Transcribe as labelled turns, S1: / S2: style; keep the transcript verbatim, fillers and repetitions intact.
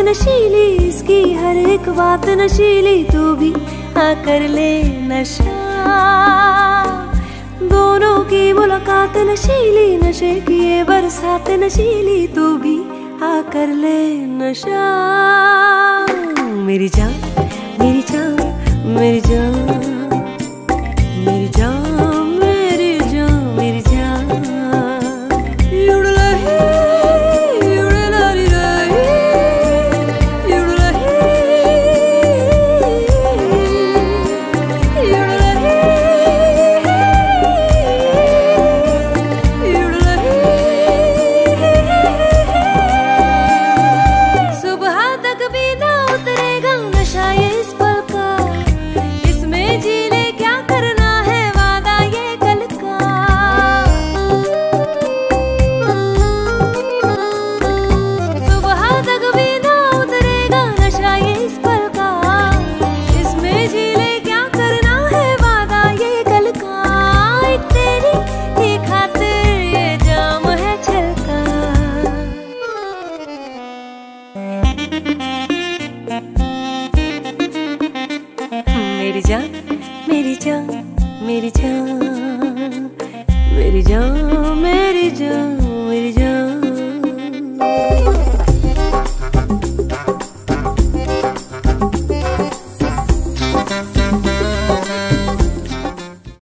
S1: नशीली, इसकी हर एक बात नशीली, तू भी आकर ले नशा। दोनों की मुलाकात नशीली, नशे की ये बरसात नशीली, तू भी आकर ले नशा। मेरी जान मेरी जान मेरी जान